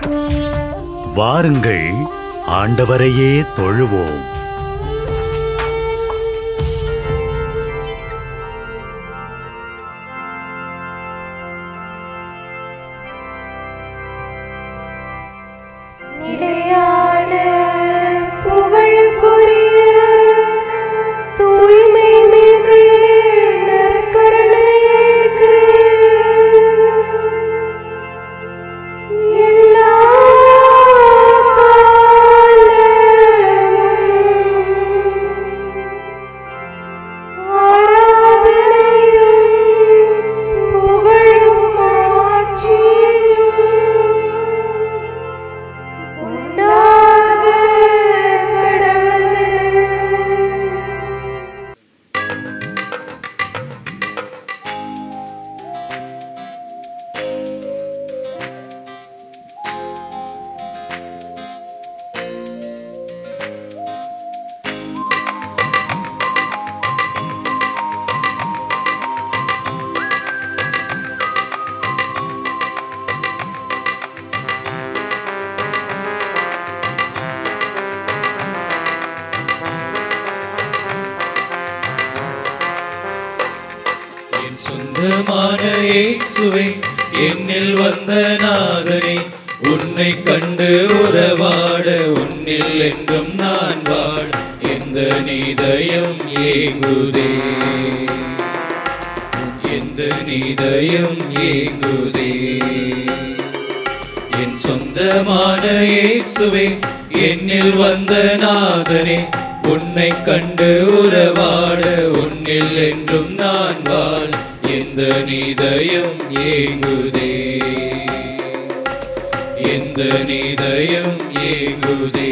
வாருங்கள், ஆண்டவரையே தொழுவோம். சொந்தமான இயேசுவே, என்னில் வந்த நாதனே, உன்னை கண்டு உறவாட உன்னில் என்றும் நான் வாழ எந்த நீதயம் ஏங்குதே, எந்த நீதயம் ஏங்குதே. என் சொந்தமான இயேசுவே, என்னில் வந்த நாதனே, உன்னை கண்டு உறவாட உன்னில் என்றும் நான் வாழ எந்த நீதயம் ஏங்குதே, எந்த நீதயம் ஏங்குதே.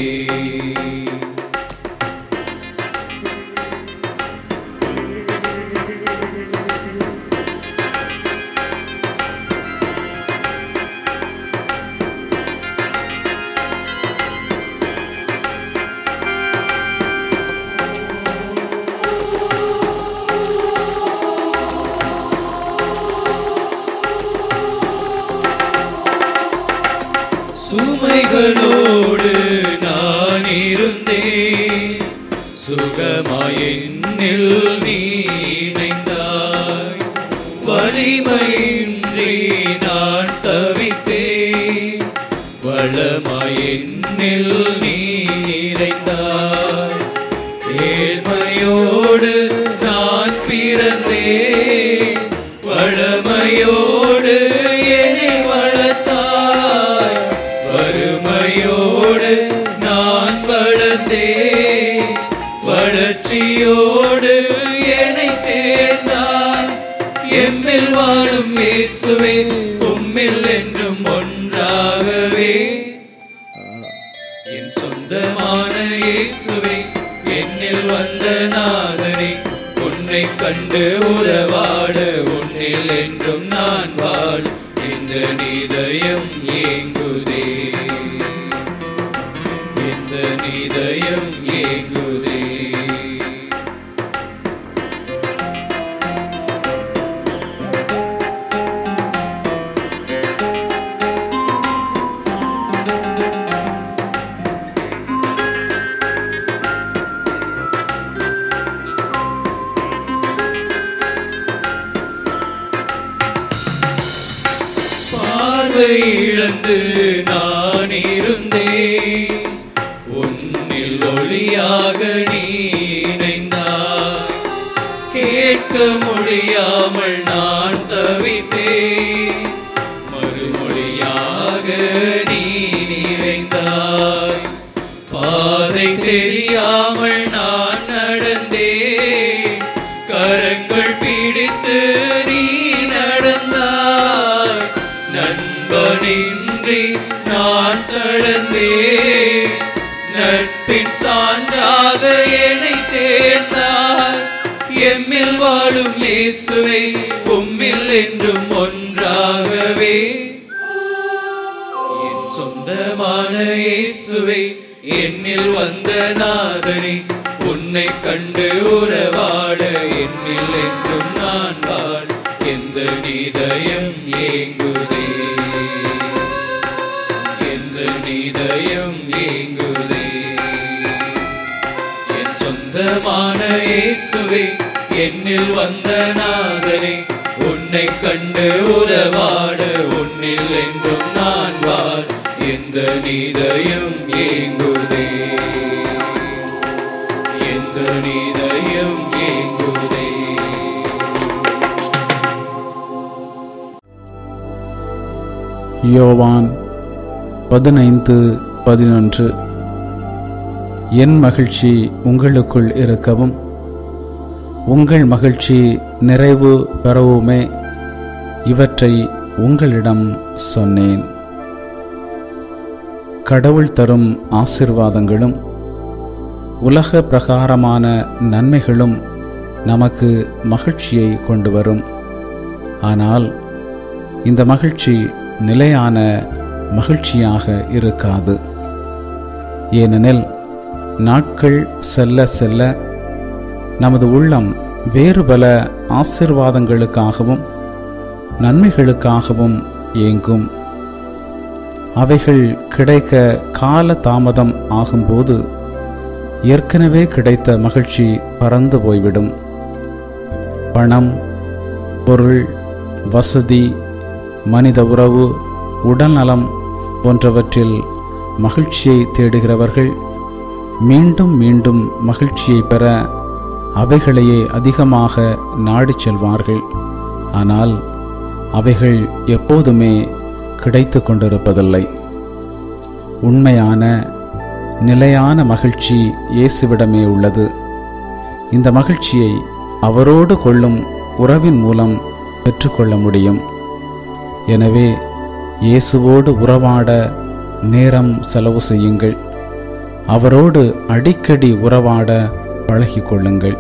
சுமைகளோடு நான் இருந்தேன், சுகமாய் என்னில் நீ இணைந்தாய். வலிமையின்றி நான் தவித்தேன், வளமாய் என்னில் நீ நிறைந்தாய். ஏழ்மையோடு நான் பிறந்தேன், வளமையோடு என்னை வளர்த்தாய். வறுமையோடு நான் வளர்ந்தேன், வளர்ச்சியோடு என்னை தேர்ந்தாய். எம்மில் வாழும் இயேசுவே, உம்மில் என்றும் ஒன்றாகவே. என் சொந்தமான இயேசுவே, என்னில் வந்த நாதனே, உன்னை கண்டு உறவாட உன்னில் என்றும் நான் வாழ எந்த நீதயம் ஏங்குதே, எந்த நீதயம் ஏங்குதே. இழந்து நான் இருந்தேன், உன்னில் ஒளியாக நீ இணைந்தாய். கேட்க முடியாமல் நான் தவித்தேன், மறுமொழியாக நீ நிறைந்தாய். பாதை தெரியாமல் நான் நடந்தேன், கரங்கள் பிடித்து நீ நடந்தாய். நண்பனின்றி நான் தளர்ந்தேன், நட்பின் சான்றாக என்னை தேர்ந்தாய். எம்மில் வாழும் இயேசுவே, உம்மில் என்றும் ஒன்றாகவே. என் சொந்தமான இயேசுவே, என்னில் வந்த நாதனே, உன்னை கண்டு உறவாட என்னில் என்றும் நான் வாழ எந்த நீதயம் ஏங்குதே, எந்த நீதயம் ஏங்குதே. என் சொந்தமான இயேசுவே, என்னில் வந்த நாதனே, உன்னை கண்டு உறவாட உன்னில் என்றும் நான் வாழ எந்த நீதயம் ஏங்குதே, எந்த நீதயம் ஏங்குதே. யோவான் 15:11. என் மகிழ்ச்சி உங்களுக்குள் இருக்கவும் உங்கள் மகிழ்ச்சி நிறைவு பெறவுமே இவற்றை உங்களிடம் சொன்னேன். கடவுள் தரும் ஆசீர்வாதங்களும் உலக பிரகாரமான நன்மைகளும் நமக்கு மகிழ்ச்சியை கொண்டு வரும். ஆனால் இந்த மகிழ்ச்சி நிலையான மகிழ்ச்சியாக இருக்காது. ஏனெனில் நாட்கள் செல்ல செல்ல நமது உள்ளம் வேறு பல ஆசீர்வாதங்களுக்காகவும் நன்மைகளுக்காகவும் ஏங்கும். அவைகள் கிடைக்க கால தாமதம் ஆகும்போது ஏற்கனவே கிடைத்த மகிழ்ச்சி பறந்து போய்விடும். பணம், பொருள், வசதி, மனித உறவு, உடல்நலம் போன்றவற்றில் மகிழ்ச்சியை தேடுகிறவர்கள் மீண்டும் மீண்டும் மகிழ்ச்சியை பெற அவைகளையே அதிகமாக நாடிச் செல்வார்கள். ஆனால் அவைகள் எப்போதுமே கிடைத்து கொண்டிருப்பதில்லை. உண்மையான நிலையான மகிழ்ச்சி இயேசுவிடமே உள்ளது. இந்த மகிழ்ச்சியை அவரோடு கொள்ளும் உறவின் மூலம் பெற்றுக்கொள்ள முடியும். எனவே இயேசுவோடு உறவாட நேரம் செலவு செய்யுங்கள். அவரோடு அடிக்கடி உறவாட பழகிக் கொள்ளுங்கள்.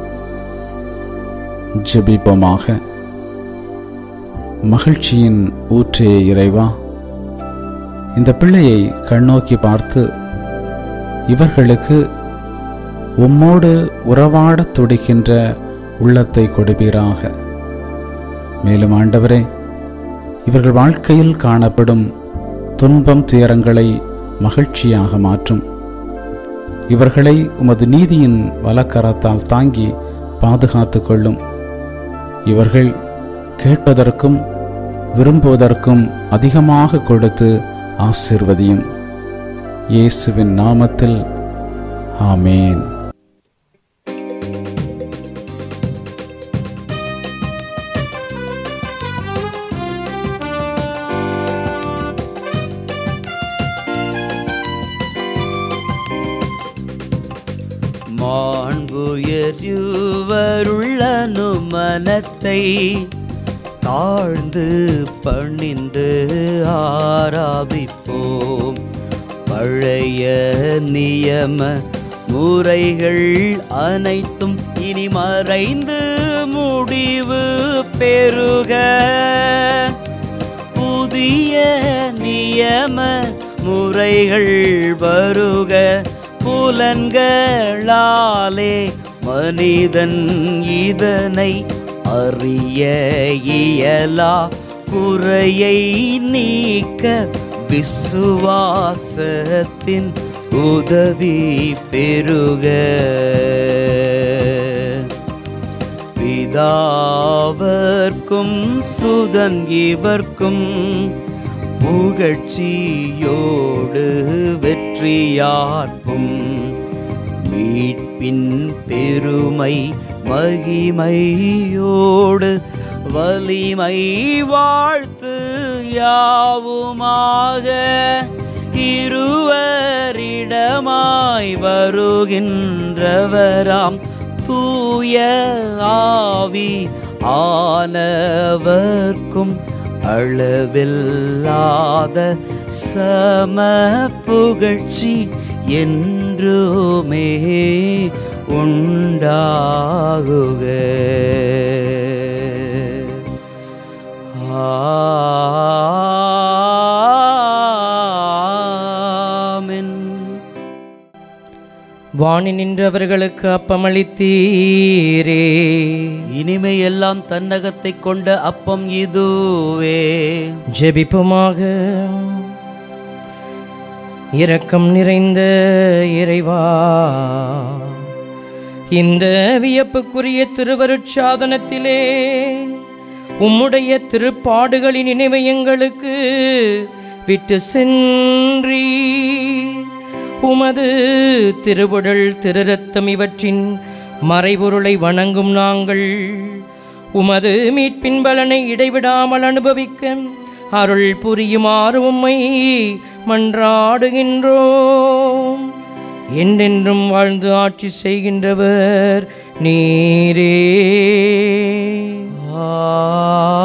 ஜெபிப்போமாக. மகிழ்ச்சியின் ஊற்றே இறைவா, இந்த பிள்ளையை கண்ணோக்கி பார்த்து இவர்களுக்கு உம்மோடு உறவாடத் துடிக்கின்ற உள்ளத்தை கொடுப்பீராக. மேலும் ஆண்டவரே, இவர்கள் வாழ்க்கையில் காணப்படும் துன்பம் துயரங்களை மகிழ்ச்சியாக மாற்றும். இவர்களை உமது நீதியின் வலக்கரத்தால் தாங்கி பாதுகாத்து கொள்ளும். இவர்கள் கேட்பதற்கும் விரும்புவதற்கும் அதிகமாக கொடுத்து ஆசீர்வதியும். இயேசுவின் நாமத்தில் ஆமேன். மாண்புயர்வருள்ளனு மனத்தை தாழ்ந்து பணிந்து ஆராதிப்போம். பழைய நியம முறைகள் அனைத்தும் இனி மறைந்து முடிவு பெறுக. புதிய நியம முறைகள் வருக. புலன்களாலே மனிதன் இதனை அறிய இயலா. குறையை நீக்க விசுவாசத்தின் உதவி பெறுக. பிதாவர்க்கும் சுதன் இவர்க்கும் புகழ்ச்சியோடு வெற்றியார்க்கும் மீட்பின் பெருமை மகிமையோடு வலிமை வாழ்த்து யாவுமாக. இருவரிடமாய் வருகின்றவராம் தூய ஆவி ஆனவர்க்கும் அளவில்லாத சம புகழ்ச்சி என்றுமே உண்டாகுக. ஆமென். வாணி நின்றவர்களுக்கு அப்பமளித்தீரே, இனிமையெல்லாம் தன்னகத்தை கொண்ட அப்பம் இதுவே. ஜெபிப்புமாக. இரக்கம் நிறைந்த இறைவா, இந்த வியப்புக்குரிய திருவருட்சாதனத்திலே உம்முடைய திருப்பாடுகளின் நினைவை எங்களுக்கு விட்டு சென்றி உமது திருவுடல் திருரத்தம் இவற்றின் மறைபொருளை வணங்கும் நாங்கள் உமது மீட்பின் பலனை இடைவிடாமல் அனுபவிக்க அருள் புரியுமாறு உம்மை மன்றாடுகின்றோம். என்றென்றும் வாழ்ந்து ஆட்சி செய்கின்றவர் நீரே.